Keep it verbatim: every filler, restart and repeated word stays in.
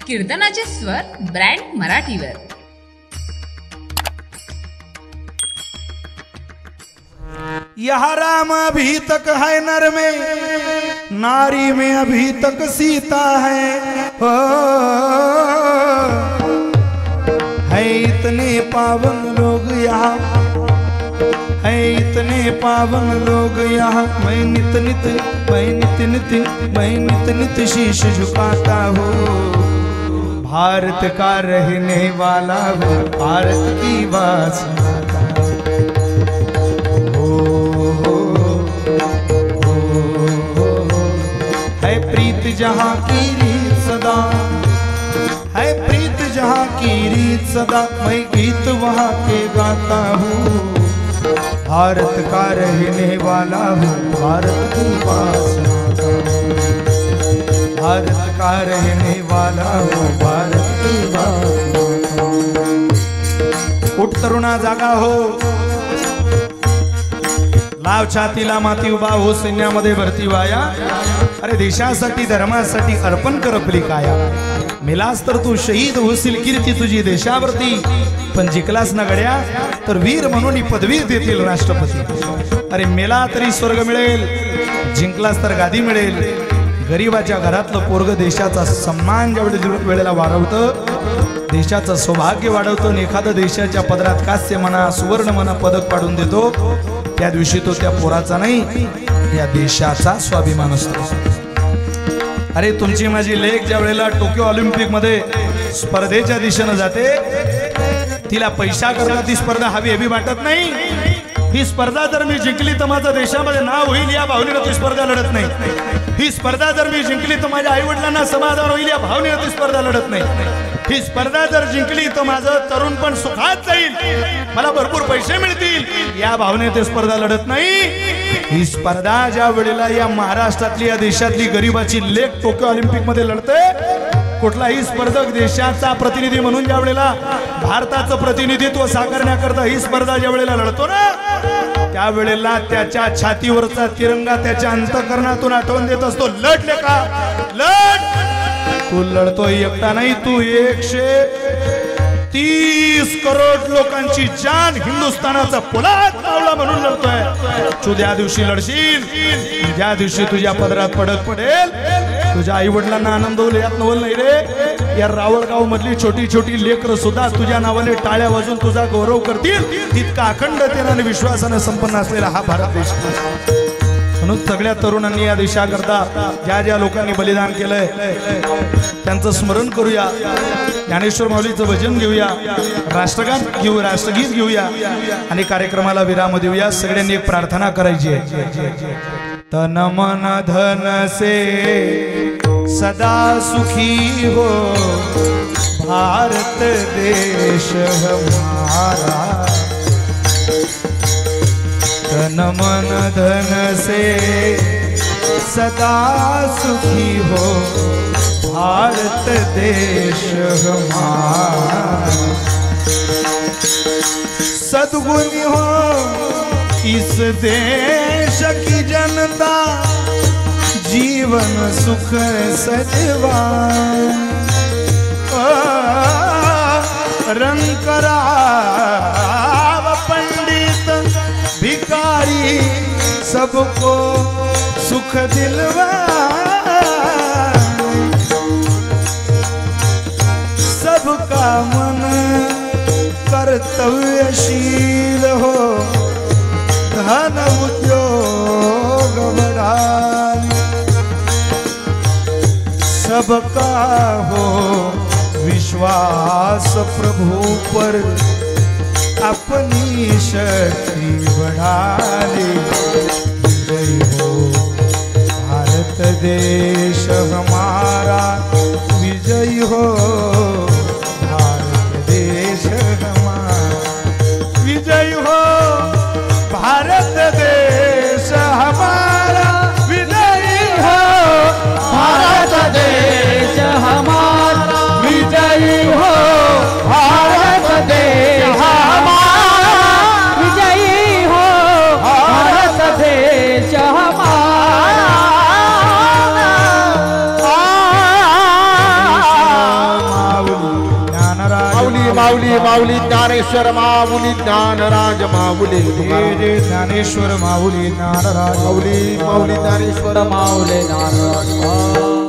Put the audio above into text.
कीर्तनाचे स्वर ब्रँड मराठीवर। यहाँ राम अभी तक है नर में, नारी में अभी तक सीता है। ओ, है इतने पावन लोग यहाँ, है इतने पावन लोग यहाँ। मैं नित नित मैं नित नित मैं नित नित शीश झुकाता हूँ। भारत का रहने वाला हूँ, भारत की वासना जहाँ की रीत सदा है, प्रीत जहाँ की रीत सदा। मैं गीत वहाँ के गाता हूँ, भारत का रहने वाला हूँ, भारत की वासना। भारत का रहने वाला हूँ, भारत की वासना। उठ तरुणा जागा हो, लाव छातीला माती उभा हो, सैन्यामध्ये भरती वाया। अरे देशासाठी धर्मासाठी अर्पण कर आपली काया। मेलास तर तू शहीद होशील, कीर्ती तुझी देशावरती। पण जिंकलास ना गड्या तर वीर म्हणून पदवी देतील राष्ट्रपती। अरे मेला तरी स्वर्ग मिळेल, जिंकलास तर गादी मिळेल। गरीबाच्या घरातलं पोरग देशाचा सन्मान ज्या वेळेला वाढवतं, देशाचं सौभाग्य वाढवतो, एखाद्या देशाच्या पदरात कास्य म्हणा सुवर्ण म्हणा पदक पाडून देतो, त्या दिवशी तो त्या पोराचा नाही, या देशाचा स्वाभिमान असतो। अरे तुमची माझी लेक ज्या वेळेला टोकियो ऑलिम्पिक मध्ये स्पर्धेच्या दिशेने जाते, तिला पैसा करता ती स्पर्धा हवी हवी वाटत नाही। ही स्पर्धा जर मी जिंकली तर माझं देशामध्ये नाव होईल या भावनेने ती स्पर्धा लढत नाही। ही स्पर्धा जर मी जिंकली तर माझ्या आई वडिलांना समाधान होईल या भावनेने ती स्पर्धा लढत नाही। ही स्पर्धा जर जिंकली तर माझं तरुण पण सुखात जाईल, मला भरपूर पैसे मिळतील या भावनेने ती स्पर्धा लढत नाही। ही स्पर्धा ज्या वेळेला या महाराष्ट्रातली या देशातली गरीबाची लेक टोकियो ऑलिम्पिक मध्ये लढते, कुठलाही स्पर्धक देशाचा प्रतिनिधी म्हणून ज्या वेळेला भारताचं प्रतिनिधित्व साकारण्याकरता ही स्पर्धा ज्या वेळेला लढतो ना, त्यावेळेला त्याच्या छातीवरचा तिरंगा त्याच्या अंतःकरणातून आठवण देत असतो, लढले का लढ। तू लढतोय एकटा नाही, तू एकशे तीस करोड लोकांची जान हिंदुस्थानाचा पोलाद मावळा म्हणून लढतोय। तू ज्या दिवशी लढशील, ज्या दिवशी तुझ्या पदरात पडक पडेल, तुझ्या आई वडिलांना आनंद होईल यात नवल नाही रे। या रावळगाव मधली छोटी छोटी लेकरं सुद्धा तुझ्या नावाने टाळ्या वाजून तुझा गौरव करतील। तितका अखंडतेने आणि विश्वासाने संपन्न असलेला हा भारत देश। म्हणून सगळ्या तरुणांनी या देशाकरता ज्या ज्या लोकांनी बलिदान केलंय त्यांचं स्मरण करूया, ज्ञानेश्वर माऊलीचं भजन घेऊया, राष्ट्रगान घेऊ राष्ट्रगीत घेऊया आणि कार्यक्रमाला विराम देऊया। सगळ्यांनी एक प्रार्थना करायची आहे, तन मन धन से सदा सुखी हो भारत देश हमारा। तन मन धन से सदा सुखी हो भारत देश हमारा। सद्गुणी हो इस देश की जनता, जीवन सुख सजवान। रंग कराव पंडित भिकारी, सबको सुख दिलवान। सबका मन कर्तव्यशील हो, धन उद्योग बढ़ान। सबका हो विश्वास प्रभु पर, अपनी शक्ति बढ़ाने। जय हो भारत देश हमारा, विजय हो भारत देश हमारा। विजय हो भारत देश हमारा, विजय हो भारत देश हमारा। विजय हो भारत देश हमारा, विजय हो भारत देश हमारा। माऊली माऊली ज्ञानेश्वर माऊली ज्ञानराज माऊली जय जय ज्ञानेश्वर माऊली ज्ञानराज माऊली माऊली ज्ञानेश्वर माऊली ज्ञानराज